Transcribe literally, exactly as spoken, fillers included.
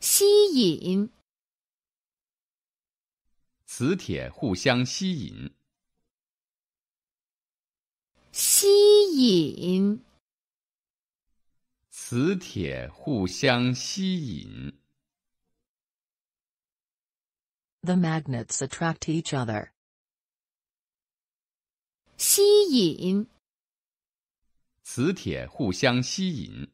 吸引， 磁铁互相吸引。 吸引， 磁铁互相吸引。 The magnets attract each other. 吸引， 磁铁互相吸引。